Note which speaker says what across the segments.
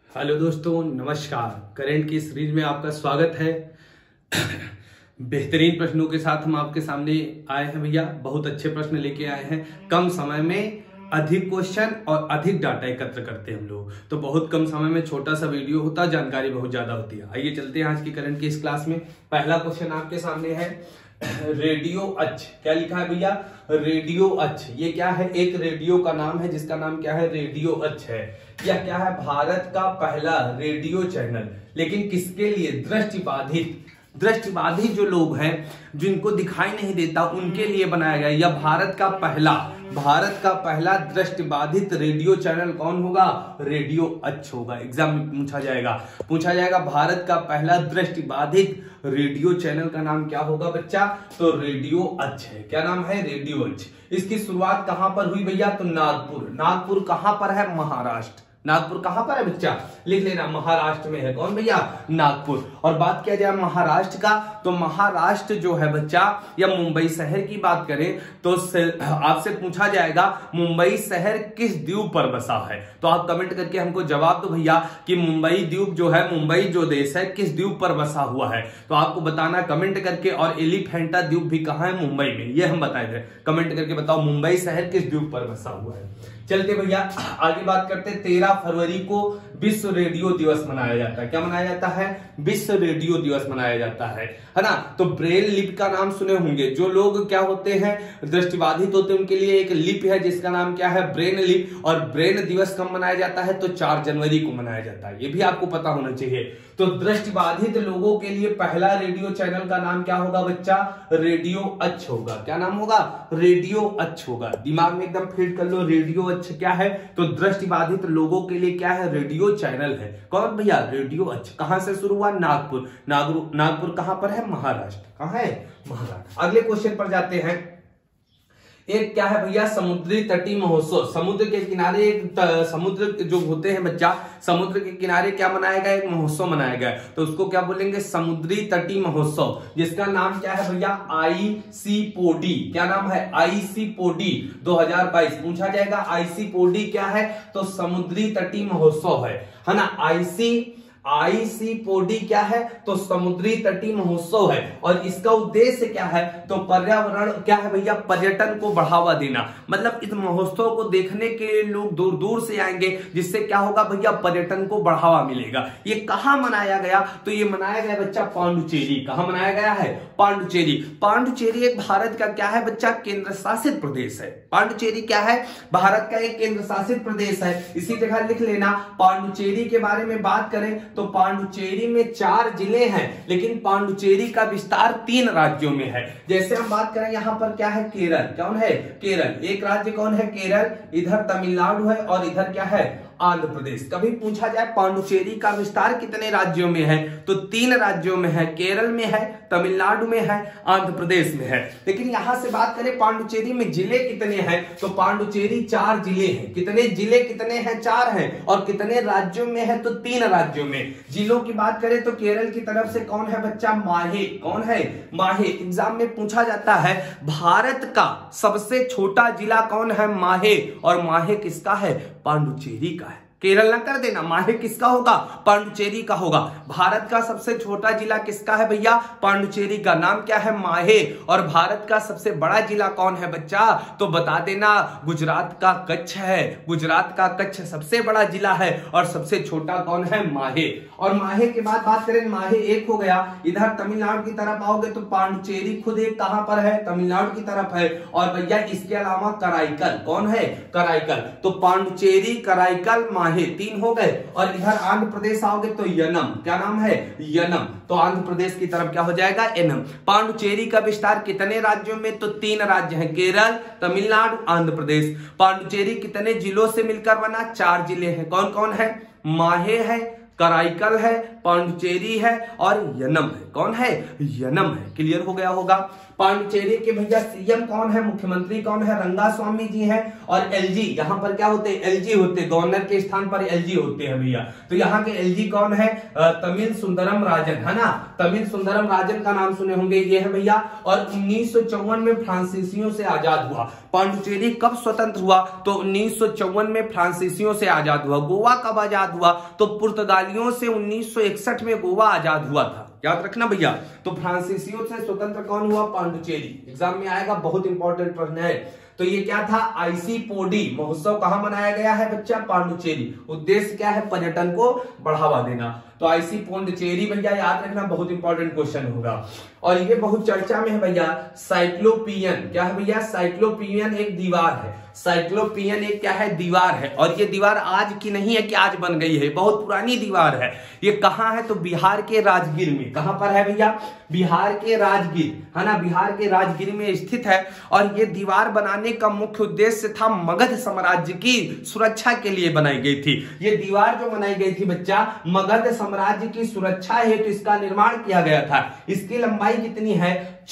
Speaker 1: Hello दोस्तों, नमस्कार। Current की सीरीज में आपका स्वागत है। बेहतरीन प्रश्नों के साथ हम आपके सामने आए हैं भैया। बहुत अच्छे प्रश्न लेके आए हैं। कम समय में अधिक क्वेश्चन और अधिक डाटा एकत्र करते हैं हम लोग, तो बहुत कम समय में छोटा सा वीडियो होता है, जानकारी बहुत ज्यादा होती है। आइए चलते हैं आज की करंट की इस क्लास में। पहला क्वेश्चन आपके सामने है रेडियो अक्ष। क्या लिखा है भैया? रेडियो अक्ष। ये क्या है? एक रेडियो का नाम है जिसका नाम क्या है? रेडियो अक्ष है। यह क्या है? भारत का पहला रेडियो चैनल। लेकिन किसके लिए? दृष्टिबाधित जो लोग हैं, जिनको दिखाई नहीं देता, उनके लिए बनाया गया। यह भारत का पहला दृष्टिबाधित रेडियो चैनल कौन होगा? रेडियो अक्ष होगा। एग्जाम में पूछा जाएगा भारत का पहला दृष्टिबाधित रेडियो चैनल का नाम क्या होगा बच्चा? तो रेडियो अक्ष है। क्या नाम है? रेडियो अक्ष। इसकी शुरुआत कहां पर हुई भैया? तो नागपुर कहां पर है? महाराष्ट्र। नागपुर कहां पर है बच्चा? लिख लेना, महाराष्ट्र में है। कौन भैया? नागपुर। और बात किया जाए महाराष्ट्र का, तो महाराष्ट्र जो है बच्चा, या मुंबई शहर की बात करें तो आपसे पूछा जाएगा मुंबई शहर किस द्वीप पर बसा है। तो आप कमेंट करके हमको जवाब दो भैया कि मुंबई द्वीप जो है, मुंबई जो देश है, किस द्वीप पर बसा हुआ है। तो आपको बताना कमेंट करके। और एलिफेंटा द्वीप भी कहां है? मुंबई में। ये हम बताए थे। कमेंट करके बताओ मुंबई शहर किस द्वीप पर बसा हुआ है। चलते भैया आगे बात करते हैं। 13 फरवरी को विश्व रेडियो दिवस मनाया जाता है। क्या मनाया जाता है? विश्व रेडियो दिवस मनाया जाता है ना। तो ब्रेल लिपि का नाम सुने होंगे। जो लोग क्या होते हैं, दृष्टिबाधित होते हैं, उनके लिए एक लिपि है जिसका नाम क्या है? ब्रेन लिपि। और ब्रेन दिवस कब मनाया जाता है? तो 4 जनवरी को मनाया जाता है। ये भी आपको पता होना चाहिए। तो दृष्टिबाधित लोगों के लिए पहला रेडियो चैनल का नाम क्या होगा बच्चा? रेडियो अक्ष होगा। क्या नाम होगा? रेडियो अक्ष होगा। दिमाग में एकदम फिट कर लो। रेडियो अक्ष क्या है? तो दृष्टिबाधित लोगों के लिए क्या है? रेडियो चैनल है। कौन भैया? रेडियो अक्ष। कहां से शुरू हुआ? नागपुर कहां पर है? महाराष्ट्र। कहां है? महाराष्ट्र। अगले क्वेश्चन पर जाते हैं। एक क्या है भैया? समुद्री तटीय महोत्सव। समुद्र के किनारे समुद्र जो होते हैं बच्चा, समुद्र के किनारे क्या मनाया गया? एक महोत्सव मनाया गया। तो उसको क्या बोलेंगे? समुद्री तटीय महोत्सव, जिसका नाम क्या है भैया? आईसीपोडी। क्या नाम है? आईसीपोडी 2022 पूछा जाएगा। आईसीपोडी क्या है? तो समुद्री तटीय महोत्सव है ना। आईसीपोडी क्या है? तो समुद्री तटीय महोत्सव है। और इसका उद्देश्य क्या है? तो पर्यावरण क्या है भैया? पर्यटन को बढ़ावा देना। मतलब इस महोत्सव को देखने के लिए लोग दूर दूर से आएंगे, जिससे क्या होगा भैया? पर्यटन को बढ़ावा मिलेगा। ये कहां मनाया गया? तो ये मनाया गया बच्चा पांडुचेरी। कहां मनाया गया है? पांडुचेरी एक भारत का क्या है बच्चा? केंद्र शासित प्रदेश है। पांडुचेरी क्या है? भारत का एक केंद्र शासित प्रदेश है। इसी तरह लिख लेना। पांडुचेरी के बारे में बात करें तो पांडुचेरी में 4 जिले हैं, लेकिन पांडुचेरी का विस्तार 3 राज्यों में है। जैसे हम बात करें, यहां पर क्या है? केरल। कौन है? केरल। एक राज्य कौन है? केरल। इधर तमिलनाडु है और इधर क्या है? आंध्र प्रदेश। कभी पूछा जाए पांडुचेरी का विस्तार कितने राज्यों में है, तो 3 राज्यों में है। केरल में है, तमिलनाडु में है, आंध्र प्रदेश में है। लेकिन यहां से बात करें पांडुचेरी में जिले कितने हैं, तो पांडुचेरी 4 जिले हैं। कितने जिले कितने हैं? 4 हैं। और कितने राज्यों में है? तो 3 राज्यों में। जिलों की बात करें तो केरल की तरफ से कौन है बच्चा? माहे। कौन है? माहे। एग्जाम में पूछा जाता है भारत का सबसे छोटा जिला कौन है? माहे। और माहे किसका है? पांडुचेरी का है। केरल ना कर देना। माहे किसका होगा? पांडुचेरी का होगा। भारत का सबसे छोटा जिला किसका है भैया? पांडुचेरी का। नाम क्या है? माहे। और भारत का सबसे बड़ा जिला कौन है बच्चा? तो बता देना, गुजरात का कच्छ है। गुजरात का कच्छ सबसे बड़ा जिला है। और सबसे छोटा कौन है? माहे। और माहे के बाद बात करें, माहे एक हो गया। इधर तमिलनाडु की तरफ आओगे तो पांडुचेरी खुद एक कहां पर है? तमिलनाडु की तरफ है। और भैया इसके अलावा कराईकल। कौन है? कराईकल। तो पांडुचेरी, कराईकल, माहे 3 हो गए। और इधर आंध्र प्रदेश आओगे तो यनम। क्या नाम है? यनम। तो आंध्र प्रदेश की तरफ क्या हो जाएगा? एनम। पांडुचेरी का विस्तार कितने राज्यों में? तो 3 राज्य हैं, केरल, तमिलनाडु, आंध्र प्रदेश। पांडुचेरी कितने जिलों से मिलकर बना? 4 जिले हैं। कौन कौन है? माहे है, कराईकल है, पांडुचेरी है और यनम है। कौन है? यनम है। क्लियर हो गया होगा। पांडुचेरी के भैया सीएम कौन है, मुख्यमंत्री कौन है, रंगास्वामी जी हैं। और एलजी यहाँ पर क्या होते हैं, एलजी होते हैं, गवर्नर के स्थान पर एलजी होते हैं भैया। तो यहाँ के एलजी कौन है, तमिल सुंदरम राजन, है ना, तमिल सुंदरम राजन का नाम सुने होंगे, ये है भैया। और 1954 में फ्रांसीसियों से आजाद हुआ। पांडुचेरी कब स्वतंत्र हुआ, तो 1954 में फ्रांसीसियों से आजाद हुआ। गोवा कब आजाद हुआ, तो पुर्तगालियों से 1961 में गोवा आजाद हुआ था, याद रखना भैया। तो फ्रांसीसियों से स्वतंत्र कौन हुआ, पांडुचेरी। एग्जाम में आएगा, बहुत इंपॉर्टेंट प्रश्न है। तो ये क्या था, आईसीपोडी महोत्सव कहां मनाया गया है बच्चा, पांडुचेरी। उद्देश्य क्या है, पर्यटन को बढ़ावा देना। तो आईसी पोंडिचेरी भैया याद रखना, बहुत इंपॉर्टेंट क्वेश्चन होगा। और ये बहुत चर्चा में है भैया, साइक्लोपियन। क्या है भैया, साइक्लोपियन एक दीवार है। साइक्लोपियन एक क्या है, दीवार है। और ये दीवार आज की नहीं है कि आज बन गई है, बहुत पुरानी दीवार है। ये कहाँ है, तो बिहार के राजगीर में। कहां पर है भैया, बिहार के राजगीर, है ना, बिहार के राजगीर में स्थित है। और ये दीवार बनाने का मुख्य उद्देश्य था मगध साम्राज्य की सुरक्षा के लिए बनाई गई थी। ये दीवार जो बनाई गई थी बच्चा, मगध साम्राज्य की सुरक्षा हेतु इसका निर्माण किया गया था। इसकी लंबाई कितनी है,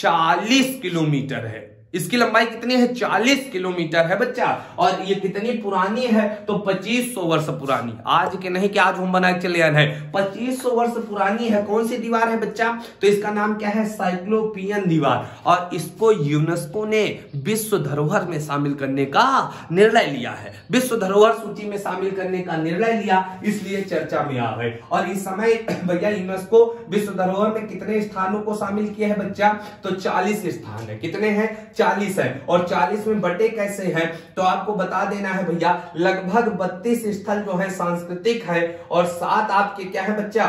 Speaker 1: 40 किलोमीटर है। इसकी लंबाई कितनी है, 40 किलोमीटर है बच्चा। और ये कितनी पुरानी है, तो 2500 वर्ष पुरानी। आज के नहीं कि आज हम बना के चले आए हैं, 2500 वर्ष पुरानी है। कौन सी दीवार है बच्चा, तो इसका नाम क्या है, साइक्लोपियन दीवार। और इसको यूनेस्को ने विश्व धरोहर में शामिल करने का निर्णय लिया है। विश्व धरोहर सूची में शामिल करने का निर्णय लिया, इसलिए चर्चा में आ गए। और इस समय भैया यूनेस्को विश्व धरोहर में कितने स्थानों को शामिल किया है बच्चा, तो 40 स्थान है। कितने हैं, 40 है। और 40 में बटे कैसे हैं, तो आपको बता देना है भैया, लगभग 32 स्थल जो है सांस्कृतिक है। और 7 आपके क्या है बच्चा,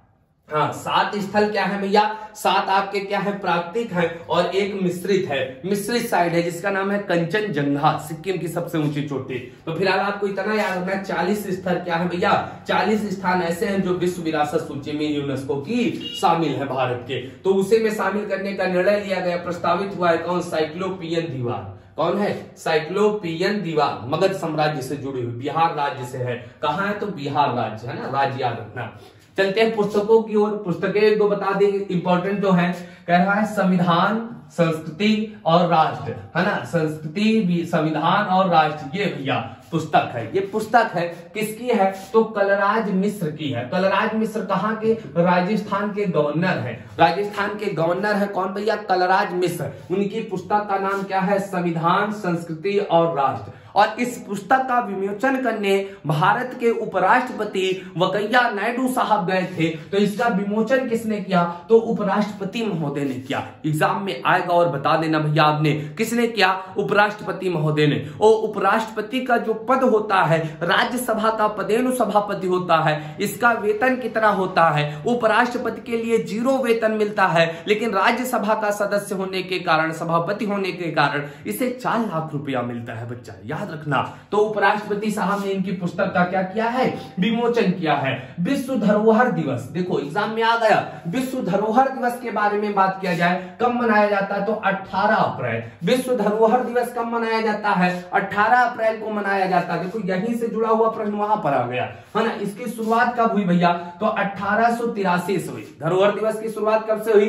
Speaker 1: हाँ 7 स्थल क्या है भैया, 7 आपके क्या है, प्राकृतिक है। और एक मिश्रित है, मिश्रित साइड है, जिसका नाम है कंचनजंगा, सिक्किम की सबसे ऊंची चोटी। तो फिलहाल आपको इतना याद रखना, 40 स्थल क्या है भैया, 40 स्थान ऐसे हैं जो विश्व विरासत सूची में यूनेस्को की शामिल है भारत के। तो उसे में शामिल करने का निर्णय लिया गया, प्रस्तावित हुआ है कौन, साइक्लोपियन दीवार। कौन है, साइक्लोपियन दीवार, मगध साम्राज्य से जुड़ी हुई, बिहार राज्य से है। कहां है, तो बिहार राज्य, है ना, राज्य याद रखना। चलते हैं पुस्तकों की ओर। पुस्तकें दो बता देंगे इंपॉर्टेंट जो है, कह रहा है संविधान, संस्कृति और राष्ट्र, है ना, संस्कृति, संविधान और राष्ट्र, ये भैया पुस्तक है। ये पुस्तक है किसकी है, तो कलराज मिश्र की है। कलराज मिश्र कहाँ के, राजस्थान के गवर्नर है। राजस्थान के गवर्नर है कौन भैया, कलराज मिश्र। उनकी पुस्तक का नाम क्या है, संविधान, संस्कृति और राष्ट्र। और इस पुस्तक का विमोचन करने भारत के उपराष्ट्रपति वेंकैया नायडू साहब गए थे। तो इसका विमोचन किसने किया, तो उपराष्ट्रपति महोदय ने किया। एग्जाम में आएगा और बता देना भैया आपने, किसने किया, उपराष्ट्रपति महोदय ने। और उपराष्ट्रपति का जो पद होता है, राज्यसभा का पदेनु सभापति होता है, इसका वेतन कितना होता है, उपराष्ट्रपति के लिए 0 वेतन मिलता है। लेकिन राज्यसभा का सदस्य होने के कारण, सभापति होने के कारण इसे 4 लाख रुपया मिलता है बच्चा, याद रखना। तो उपराष्ट्रपति साहब ने इनकी पुस्तक का क्या किया है, विमोचन किया है। विश्व धरोहर दिवस, देखो एग्जाम में आ गया, विश्व धरोहर दिवस के बारे में बात किया जाए, कब मनाया जाता है, तो 18 अप्रैल। विश्व धरोहर दिवस कब मनाया जाता है, 18 अप्रैल को मनाया जाता है। देखो यहीं से जुड़ा हुआ प्रश्न वहां पर आ गया, है ना। इसकी शुरुआत कब हुई भैया, तो 1883 से हुई। धरोहर दिवस की शुरुआत कब से हुई,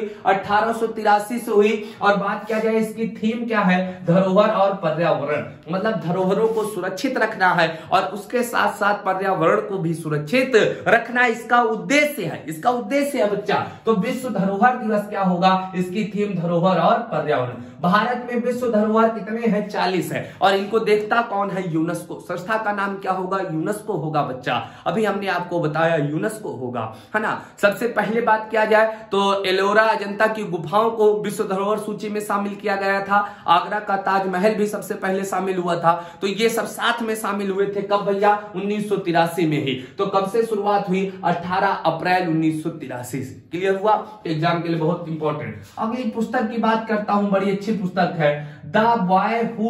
Speaker 1: 1883 से हुई। और बात किया जाए इसकी थीम क्या है, धरोहर और पर्यावरण, मतलब धरोहरों को सुरक्षित रखना है और उसके साथ साथ पर्यावरण को भी सुरक्षित रखना इसका उद्देश्य है। इसका उद्देश्य है बच्चा। तो विश्व धरोहर दिवस क्या होगा, इसकी थीम धरोहर और पर्यावरण। भारत में विश्व धरोहर कितने हैं, 40 है। और इनको देखता कौन है, यूनेस्को। संस्था का नाम क्या होगा, यूनेस्को होगा बच्चा। अभी हमने आपको बताया यूनेस्को होगा, है ना। सबसे पहले बात किया जाए तो एलोरा अजंता की गुफाओं को विश्व धरोहर सूची में शामिल किया गया था। आगरा का ताजमहल भी सबसे पहले शामिल हुआ था। तो ये सब साथ में शामिल हुए थे, कब भैया, 1983 में ही। तो कब से शुरुआत हुई, 18 अप्रैल 1983 से। क्लियर हुआ, एग्जाम के लिए बहुत इंपॉर्टेंट। अगली पुस्तक की बात करता हूं, बड़ी अच्छी पुस्तक है, the boy who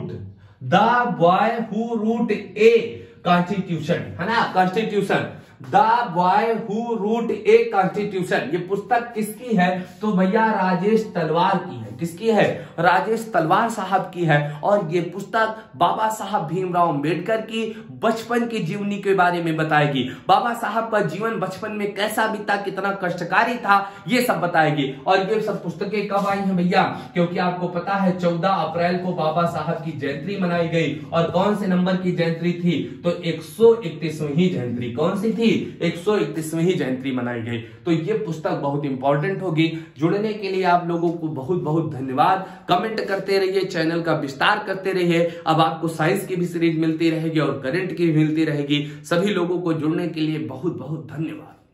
Speaker 1: wrote a constitution, है ना, constitution. The boy who wrote a constitution, ये पुस्तक किसकी है, तो भैया राजेश तलवार की है। किसकी है? राजेश तलवार साहब की है। और ये पुस्तक बाबा साहब भीमराव अम्बेडकर की बचपन की जीवनी के बारे में बताएगी। बाबा साहब का जीवन बचपन में कैसा बीता, कितना कष्टकारी था, ये सब बताएगी। और ये सब पुस्तकें कब आई हैं भैया? क्योंकि आपको पता है 14 अप्रैल को बाबा साहब की जयंती मनाई गई। और कौन से नंबर की जयंती थी? तो 131वीं जयंती। कौन सी थी? 131वीं जयंती मनाई गई। तो ये पुस्तक बहुत इंपॉर्टेंट होगी। जुड़ने के लिए आप लोगों को बहुत बहुत धन्यवाद। कमेंट करते रहिए, चैनल का विस्तार करते रहिए। अब आपको साइंस की भी सीरीज मिलती रहेगी और करंट की भी मिलती रहेगी। सभी लोगों को जुड़ने के लिए बहुत बहुत धन्यवाद।